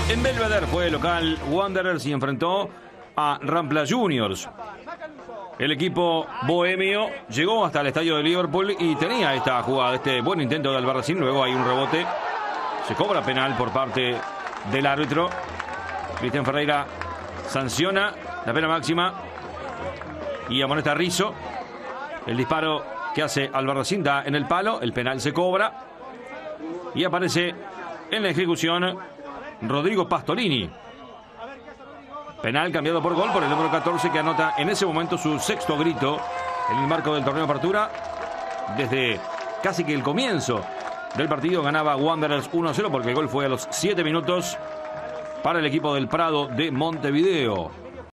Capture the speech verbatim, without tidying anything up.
En Belvedere fue local Wanderers y enfrentó a Rampla Juniors. El equipo bohemio llegó hasta el estadio de Liverpool y tenía esta jugada, este buen intento de Albarracín. Luego hay un rebote. Se cobra penal por parte del árbitro. Cristian Ferreira sanciona la pena máxima y amonesta a Rizzo. El disparo que hace Albarracín da en el palo. El penal se cobra. Y aparece en la ejecución Rodrigo Pastolini. Penal cambiado por gol por el número catorce, que anota en ese momento su sexto grito en el marco del torneo de apertura. Desde casi que el comienzo del partido ganaba Wanderers uno a cero, porque el gol fue a los siete minutos para el equipo del Prado de Montevideo.